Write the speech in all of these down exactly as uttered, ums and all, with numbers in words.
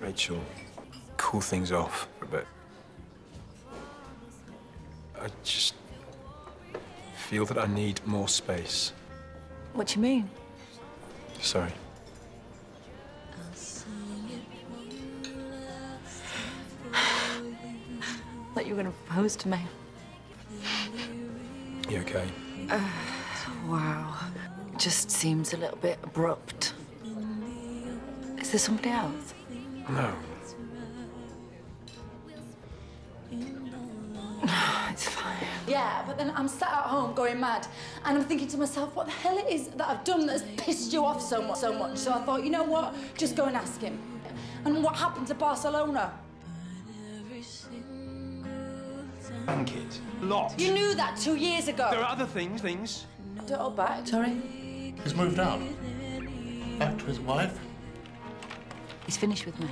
Rachel, cool things off for a bit. I just feel that I need more space. What do you mean? Sorry. Thought you were going to propose to me. You okay? Uh, wow. It just seems a little bit abrupt. Is there somebody else? No. It's fine. Yeah, but then I'm sat at home going mad, and I'm thinking to myself, what the hell it is that I've done that's pissed you off so much, so much. So I thought, you know what? Just go and ask him. And what happened to Barcelona? Thank it. Lot. You knew that two years ago. There are other things, things. Don't hold back. Sorry? He's moved out. Back to his wife. He's finished with me.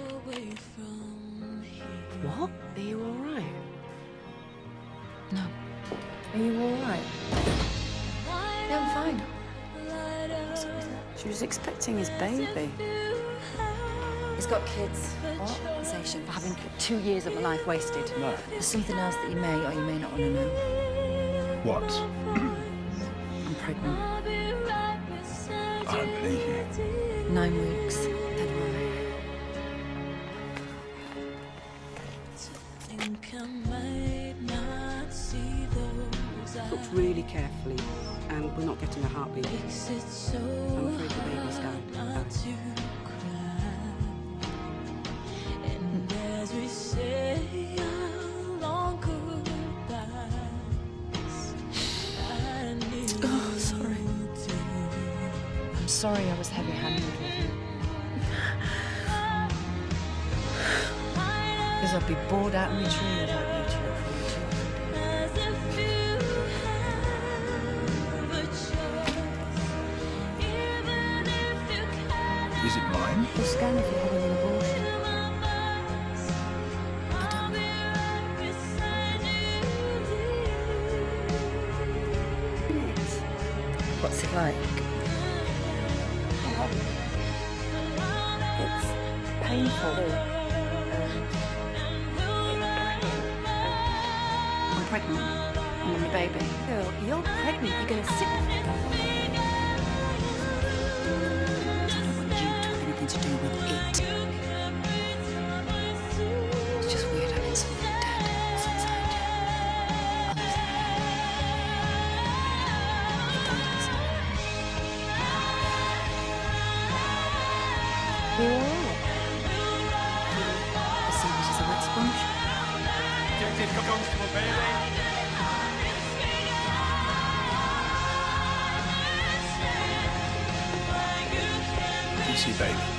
What? Are you all right? No. Are you all right? Yeah, I'm fine. She was expecting his baby. He's got kids. What? Compensation for having two years of my life wasted. No. There's something else that you may or you may not want to know. What? I'm pregnant. I don't believe you. Nine weeks. February. Looked really carefully, and we're not getting a heartbeat. I'm afraid the baby's died. Oh, sorry. I'm sorry I was heavy-handed with you. Because I'd be bored out in the tree without you to look forward to. Is it mine? We'll scan if you're having an abortion. I don't know. What's it like? It's painful. I'm pregnant. I'm a baby. Girl, you're pregnant. You're going to sit there. To do with it. It's just weird having something dead inside you. Others it does. You all right? The sandwich is a wet sponge. Detective Constable Bailey. You see, baby.